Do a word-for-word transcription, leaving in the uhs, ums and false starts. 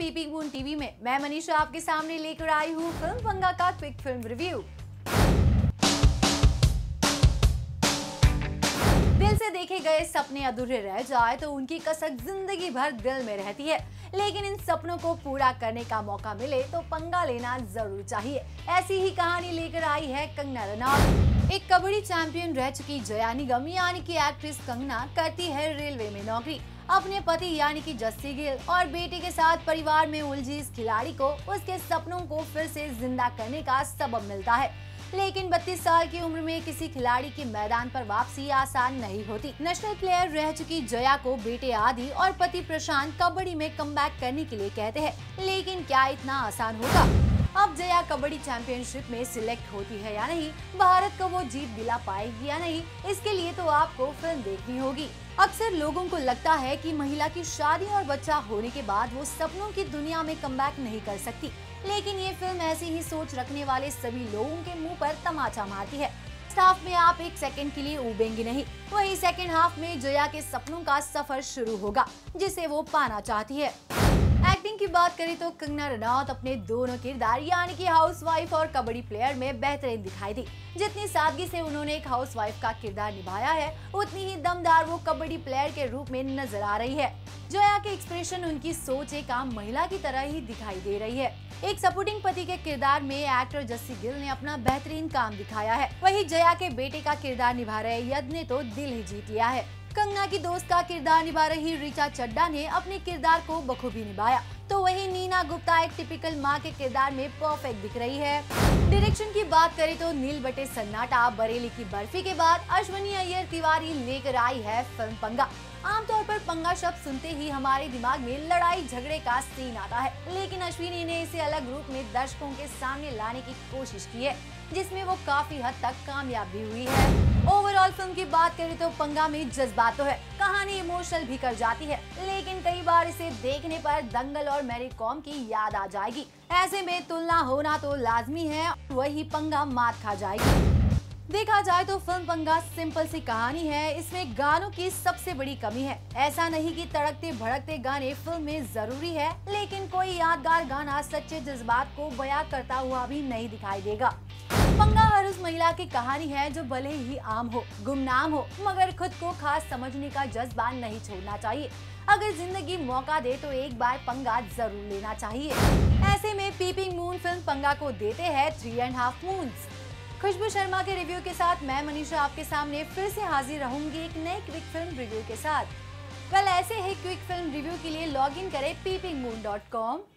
Peeping moon TV में मैं मनीषा आपके सामने लेकर आई हूँ फिल्म पंगा का क्विक फिल्म रिव्यू। दिल से देखे गए सपने अधूरे रह जाए तो उनकी कसक जिंदगी भर दिल में रहती है, लेकिन इन सपनों को पूरा करने का मौका मिले तो पंगा लेना जरूर चाहिए। ऐसी ही कहानी लेकर आई है कंगना रनौत। एक कबड्डी चैंपियन रह चुकी जया निगम यानी कि एक्ट्रेस कंगना करती है रेलवे में नौकरी। अपने पति यानी कि जस्सी गिल और बेटे के साथ परिवार में उलझी इस खिलाड़ी को उसके सपनों को फिर से जिंदा करने का सबब मिलता है, लेकिन बत्तीस साल की उम्र में किसी खिलाड़ी की मैदान पर वापसी आसान नहीं होती। नेशनल प्लेयर रह चुकी जया को बेटे आदि और पति प्रशांत कबड्डी में कमबैक करने के लिए कहते हैं, लेकिन क्या इतना आसान होगा? अब जया कबड्डी चैंपियनशिप में सिलेक्ट होती है या नहीं, भारत को वो जीत दिला पाएगी या नहीं, इसके लिए तो आपको फिल्म देखनी होगी। अक्सर लोगों को लगता है कि महिला की शादी और बच्चा होने के बाद वो सपनों की दुनिया में कमबैक नहीं कर सकती, लेकिन ये फिल्म ऐसी ही सोच रखने वाले सभी लोगों के मुंह पर तमाचा मारती है। फर्स्ट हाफ में आप एक सेकंड के लिए उबेंगे नहीं, वही सेकंड हाफ में जया के सपनों का सफर शुरू होगा जिसे वो पाना चाहती है। एक्टिंग की बात करें तो कंगना रनौत अपने दोनों किरदार यानी कि हाउसवाइफ और कबड्डी प्लेयर में बेहतरीन दिखाई दी। जितनी सादगी से उन्होंने एक हाउसवाइफ का किरदार निभाया है, उतनी ही दमदार वो कबड्डी प्लेयर के रूप में नजर आ रही है। जया के एक्सप्रेशन, उनकी सोच एक आम महिला की तरह ही दिखाई दे रही है। एक सपोर्टिंग पति के किरदार में एक्टर जस्सी गिल ने अपना बेहतरीन काम दिखाया है, वही जया के बेटे का किरदार निभा रहे यद ने तो दिल ही जीत लिया है। कंगना की दोस्त का किरदार निभा रही ऋचा चड्ढा ने अपने किरदार को बखूबी निभाया, तो वही नीना गुप्ता एक टिपिकल माँ के किरदार में परफेक्ट दिख रही है। डायरेक्शन की बात करें तो नील बटे सन्नाटा, बरेली की बर्फी के बाद अश्वनी अय्यर तिवारी लेकर आई है फिल्म पंगा। आमतौर पर पंगा शब्द सुनते ही हमारे दिमाग में लड़ाई झगड़े का सीन आता है, लेकिन अश्विनी ने इसे अलग रूप में दर्शकों के सामने लाने की कोशिश की है, जिसमें वो काफी हद तक कामयाब भी हुई है। ओवरऑल फिल्म की बात करें तो पंगा में जज्बात तो है, कहानी इमोशनल भी कर जाती है, लेकिन कई बार इसे देखने पर दंगल और मैरी कॉम की याद आ जाएगी। ऐसे में तुलना होना तो लाजमी है, वही पंगा मात खा जाएगी। देखा जाए तो फिल्म पंगा सिंपल सी कहानी है, इसमें गानों की सबसे बड़ी कमी है। ऐसा नहीं कि तड़कते भड़कते गाने फिल्म में जरूरी है, लेकिन कोई यादगार गाना सच्चे जज्बात को बयां करता हुआ भी नहीं दिखाई देगा। पंगा हर उस महिला की कहानी है जो भले ही आम हो, गुमनाम हो, मगर खुद को खास समझने का जज्बा नहीं छोड़ना चाहिए। अगर जिंदगी मौका दे तो एक बार पंगा जरूर लेना चाहिए। ऐसे में पीपिंग मून फिल्म पंगा को देते हैं three and half moons. Khushboo Sharma के रिव्यू के साथ मैं मनीषा आपके सामने फिर से हाजिर रहूंगी एक नए क्विक फिल्म रिव्यू के साथ। कल ऐसे ही क्विक फिल्म रिव्यू के लिए लॉग इन करें पीपिंग मून डॉट कॉम।